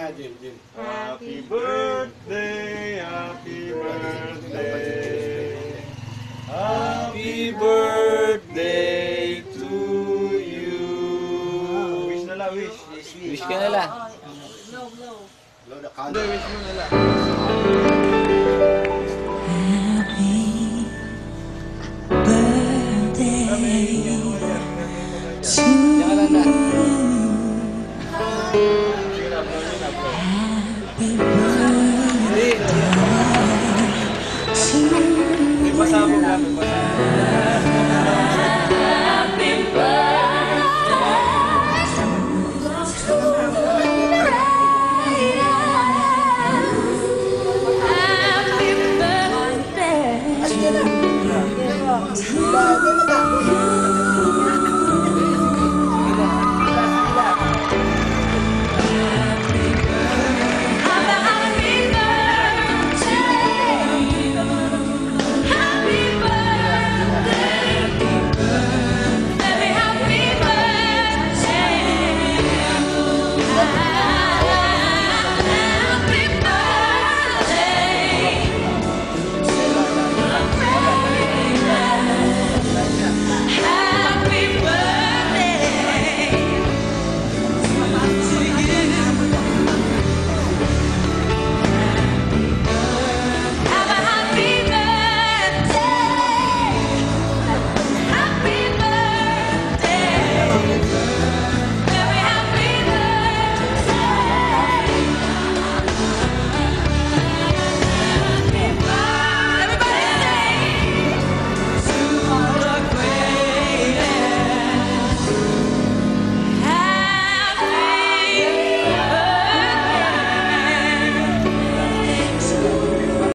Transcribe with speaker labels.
Speaker 1: Jim.
Speaker 2: Happy birthday, happy birthday. Happy birthday to you. Wish na lang, wish.
Speaker 3: Wish ka na lang.
Speaker 1: Blow the candle.
Speaker 2: Wish mo na lang.
Speaker 3: Diyan ka lang na.
Speaker 2: May pasabog lang, may pasabog.